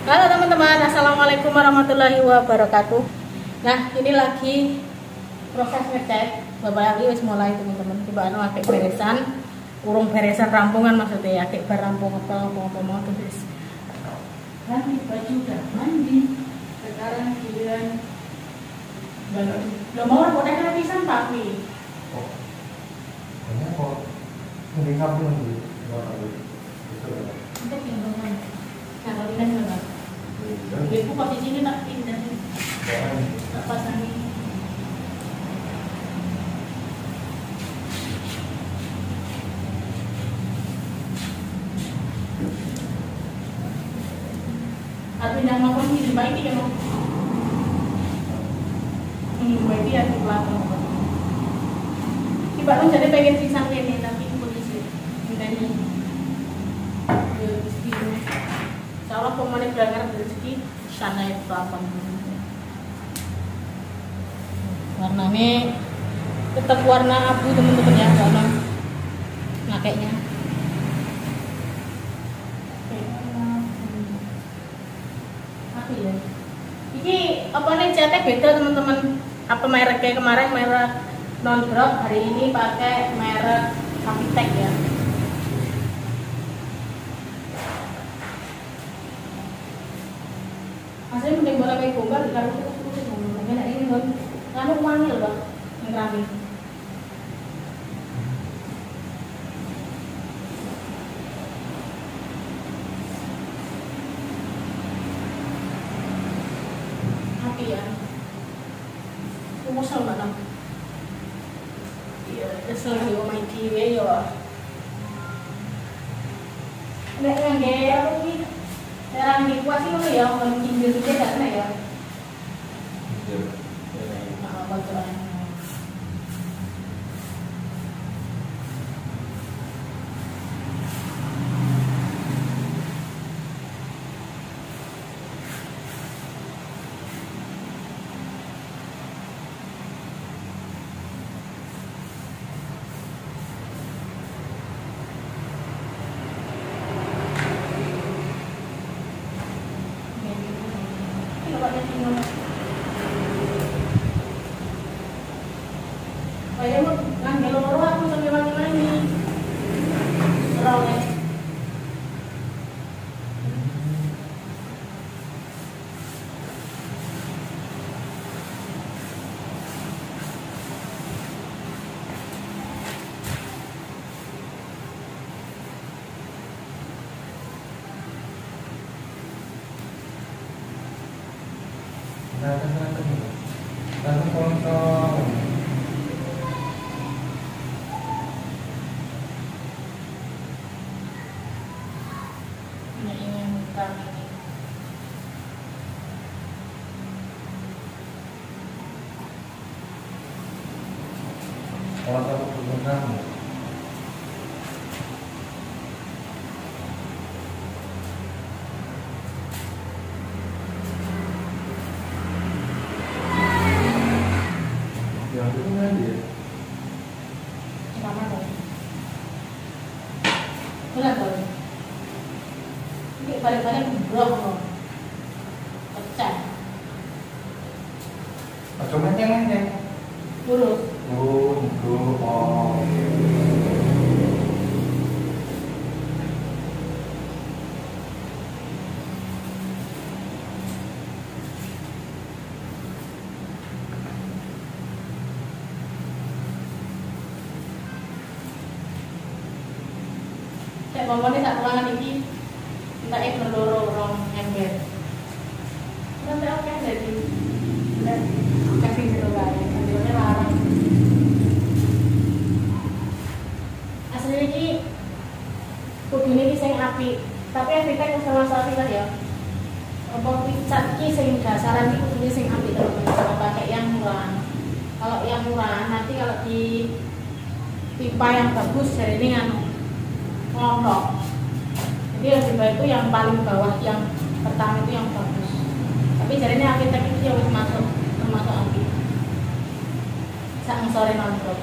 Halo teman-teman, assalamualaikum warahmatullahi wabarakatuh. Nah, ini lagi proses ngecek. Bapak lagi wis mulai teman-teman. Coba akik beresan, urung beresan rampungan maksudnya akik bar rampung apa mau terus. Ganti baju udah mandi. Sekarang giliran balon. Lo mau potong pisan tapi. Oh. Ini kok mending kabel nih. Untuk yang mana? Nah, kalau pindah mana? Ibu posisinya tak pindah. Tak pasang ini. Kalau pindah maupun di baik ya mau. Baik ya di belakang. Ibu kan jadi pengen sisa ini tapi posisi ini. Kalau pemain belajar rezeki sana itu apa warnanya tetap warna abu teman-teman ya warna makainya apa ya ini apa nih catnya beda teman-teman apa mereknya kemarin merek non drop hari ini pakai merek Capitec ya. Hasilnya mending boleh kayak gombal kalau itu terus ngomong enak ini kan nganu wangi loh bang ngerami api ya umusal mbak nam iya kesel di omah kiwe ya nek yang gaya ini orang di kuat sih ya, orang kimbir juga tak kena ya. Betul. Kaya mo, nang geloro ako sa wangi-wangi. Raw eh. Datang kontol. Orang takut berbenam. Yang itu kan dia. Mana tuh? Bulan tuh. Ini balik-balik blok pecah. Cuma yang Lurus. Oh. Saya ngomongnya tak ruangan ini, kita mendorong orang ember. Nanti oke jadi, kasih gitu guys, nantinya larang. Aslinya ini, kudu ini sing api, tapi efeknya sama sapi lah ya. Apa picat ki sing dasaran ini kudunya sing api teman-teman, jangan pakai yang murah. Kalau yang murah nanti kalau di pipa yang bagus jadi ini nganu ngondok. Jadi lebih baik itu yang paling bawah, yang pertama itu yang bagus. Tapi jadinya Capitec itu yang masuk termasuk api. Sak sore nondrop.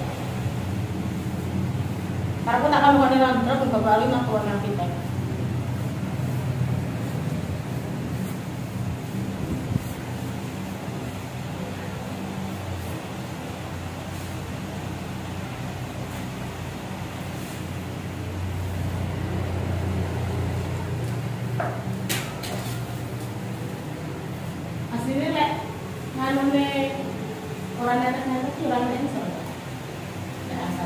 Karena aku tak kamu kau nondrop, nggak balik nak keluar Capitec. Aslinya lek nganune orang nenek sih orang nenek soalnya. Ya asal.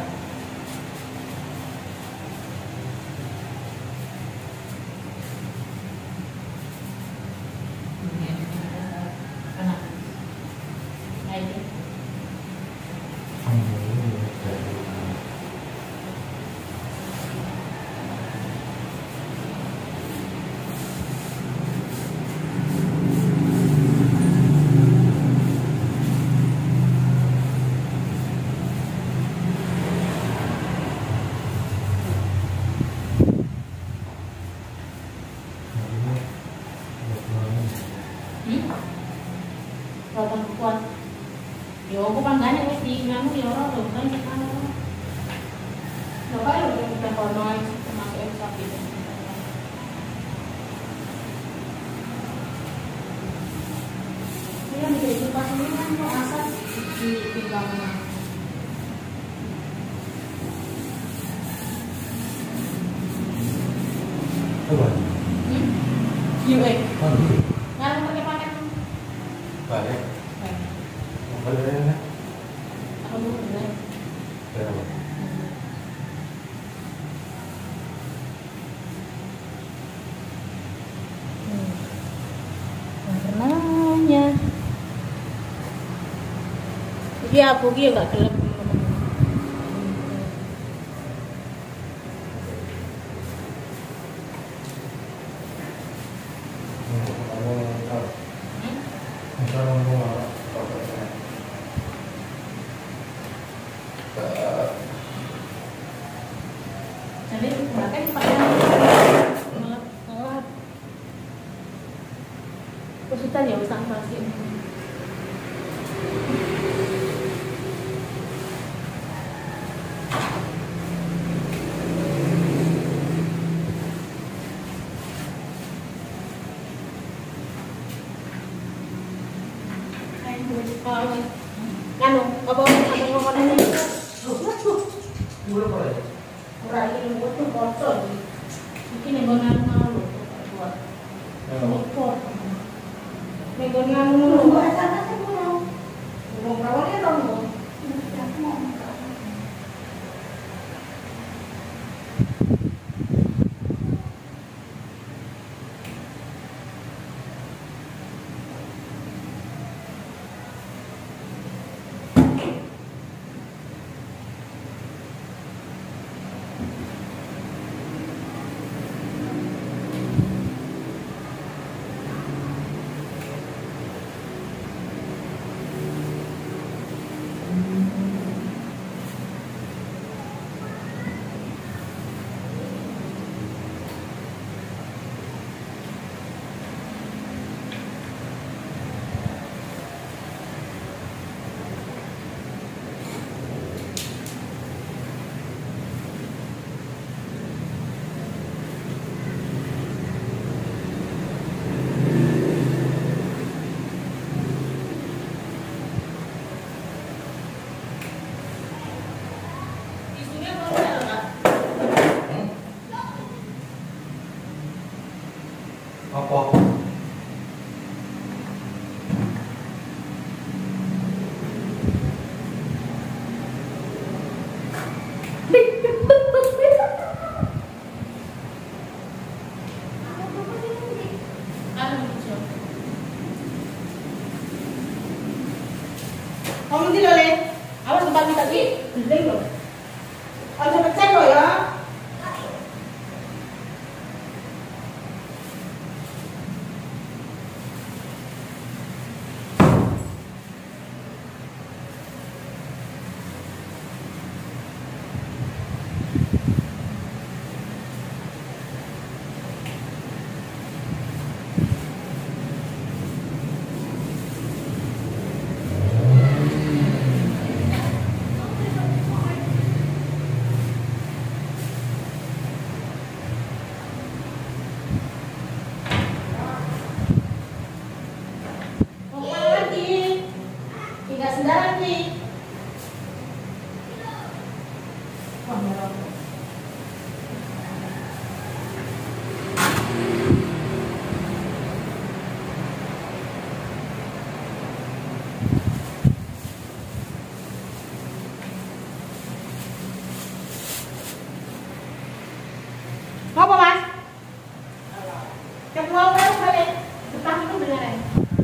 Anak. Nah itu. Kalau kuat, yo aku panggane wis di ngamu ya ora lho kan kan. Coba lho kita kono termasuk sapi. Ini di pas ini kan kok asal di pinggangnya. Coba. Yuk Oh, ini. ngarep pakai Balik. Baliknya. aku dulu bener. Berapa? Warnanya. Jadi aku dia nggak gelap. Jadi bahkan pakai ngelap. Kesulitan ya usang pasti. Anu, apa ngomongnya itu? Udah boleh. Kurang ini buat tuh kotor. Mungkin yang benar malu buat. Kotor. Megongan mulu. Sana sih mau. Mau perawatnya dong. Apa? Kamu di lele, awas tempat tadi, gendeng loh. Ada pecah loh ya. Kedua orang balik depan itu beneran.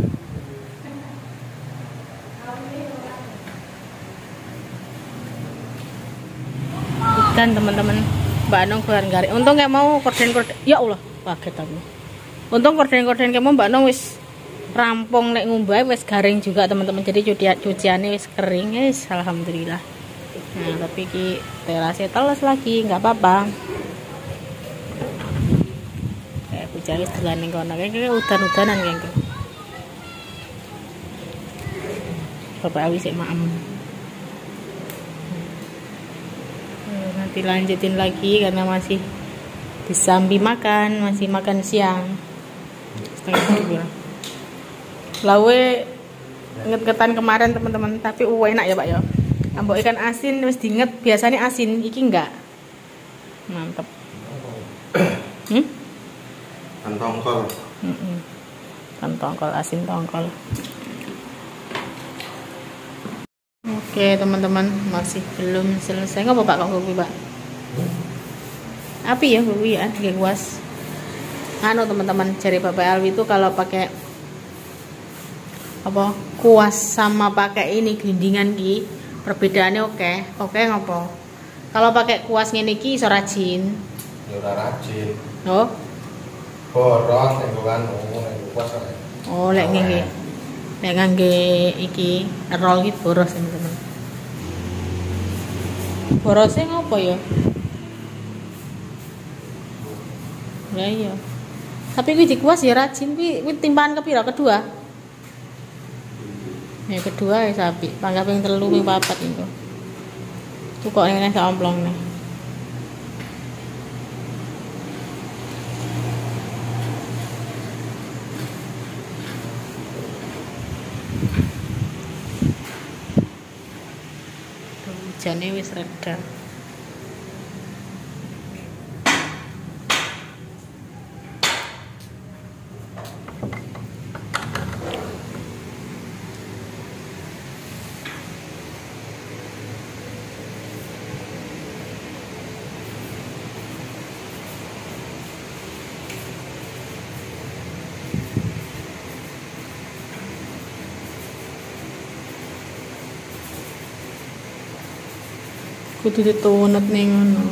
Ikan teman-teman, Mbak Nong keluar garing. Untung nggak mau korden-korden. Ya Allah, kaget aku. Untung korden-korden kamu Mbak Nong wis rampung nek ngumbai wis garing juga teman-teman. Jadi cuciannya wis kering, guys. Alhamdulillah. Nah, tapi ki terasnya teles lagi, nggak apa-apa. Kayak hujan wis telan ning kono, kayak udan-udanan kayak. Bapak Awi sik maem. Nanti lanjutin lagi karena masih disambi makan, masih makan siang. Setengah 2. Lawe nget-ngetan kemarin teman-teman, tapi enak ya Pak ya. Ambok ikan asin wis diinget, biasanya asin, iki enggak. Mantep. Kan tongkol. Kan tongkol, asin tongkol. Oke teman-teman, masih belum selesai. Nggak Pak kok kopi Pak? Api ya kopi ya, gak kuas. Anu teman-teman, cari Bapak Alwi itu kalau pakai apa kuas sama pakai ini gelindingan ki, perbedaannya oke ngopo. Kalau pakai kuas ngene iki iso rajin. Ya ora rajin. Oh. Boros nek kan kuas. Oh, lek ngene. Nek ngangge iki roll iki boros teman-teman. Borosnya ngopo ya? Lah iya. Tapi kuwi dikuas ya rajin kuwi timpahan kepira kedua? Ya kedua ya sapi, pangkat ping 3 ping 4 itu. Tuh kok ngene sak omplong nih. Hujannya wis reda. Kudu ditunut ning ngono.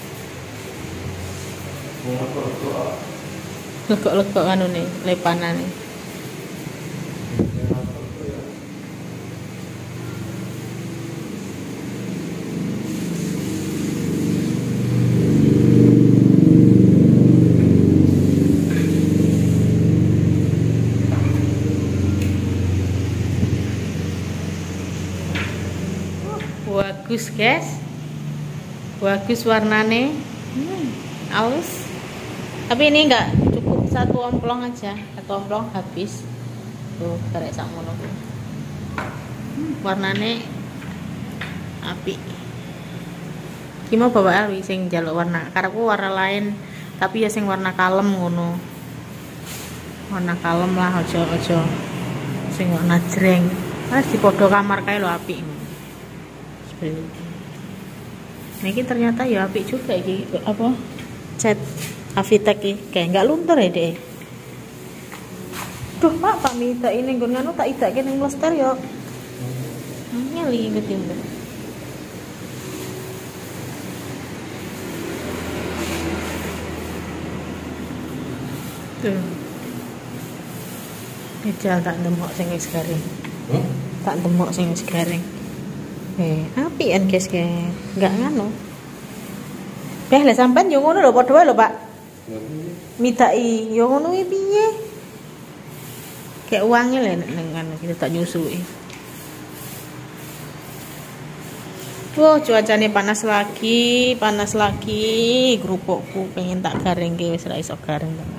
Lekok-lekok anu nih, lepanane. Bagus, guys. Bagus warnanya, aus. Tapi ini enggak cukup satu omplong aja, satu omplong habis. Tuh karek sakmono. Warnanya api. Gimana Bapak Alwi sing njaluk warna? Karepku warna lain, tapi ya sing warna kalem ngono. Warna kalem lah, ojo sing warna jreng. Harus di podo kamar kae lho api. Seperti ini ternyata ya apik juga iki apa cat Avitek iki kayak nggak luntur ya deh. Duh Pak minta ini nggon nganu tak idake ning lester yo. Nyeli ketimbang. Tuh. Dijal tak demok sing wis garing. Tak demok sing wis garing. Apian guys nggak nganu. Lah sampean yo ngono lho padha wae lho Pak. Midai yo ngono iki piye? Kayak uangnya lho nek ngono kita tak nyusui. Wah, cuacanya panas lagi. Grupukku pengen tak garingke wis ra iso garing teman.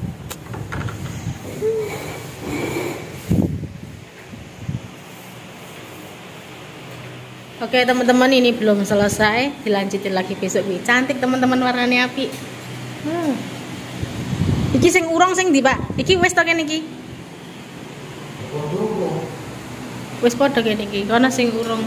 Oke teman-teman, ini belum selesai, dilanjutin lagi besok. Cantik teman-teman, warnanya api. Iki sing urong sing ndi Pak? Iki wis to kene iki. Wis padha kene iki. Kono sing urong.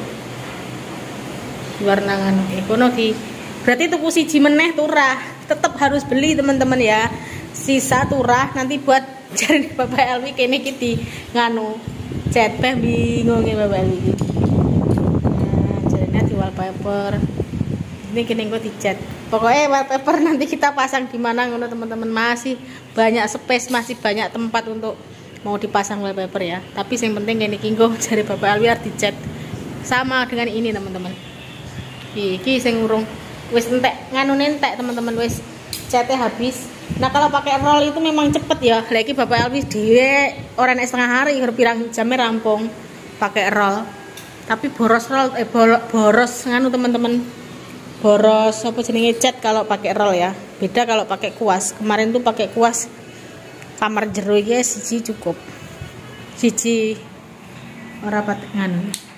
Warna ngono. Kono ki. Berarti tuku siji meneh turah. Tetap harus beli teman-teman ya. sisa turah nanti buat cari Bapak Elwi kene iki di nganu cat bingung ya Bapak Elwi iki. Nah, jadinya di wallpaper. Ini kene engko dicat. Pokoknya wallpaper nanti kita pasang di mana ngono teman-teman, masih banyak space, masih banyak tempat untuk mau dipasang wallpaper ya. Tapi yang penting kene iki engko cari Bapak Elwi harus dicat sama dengan ini teman-teman. Iki sing urung wis entek nganune entek teman-teman, wis catnya habis. Nah kalau pakai roll itu memang cepet ya. Lagi Bapak Elwi dhewe ora nek setengah hari pirang jamnya rampung pakai roll. Tapi boros roll boros nganu teman-teman. Boros apa jenenge cat kalau pakai roll ya. Beda kalau pakai kuas. Kemarin tuh pakai kuas kamar jero iki siji cukup. Siji ora patek nganu.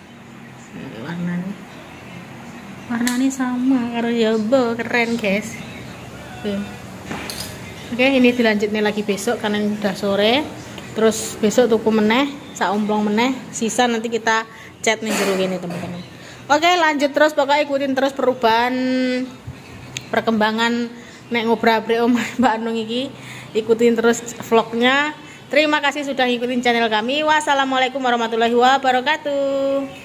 Warnanya sama karo Yobo, keren guys. Oke, ini dilanjut nih lagi besok karena udah sore. Terus besok tuku meneh, sak omplong meneh, sisa nanti kita cat nih jero gini teman-teman. Oke, lanjut terus, pokoknya ikutin terus perubahan perkembangan nek ngobrol-ngobrol Mbak Anung iki. Ikutin terus vlognya. Terima kasih sudah ngikutin channel kami. Wassalamualaikum warahmatullahi wabarakatuh.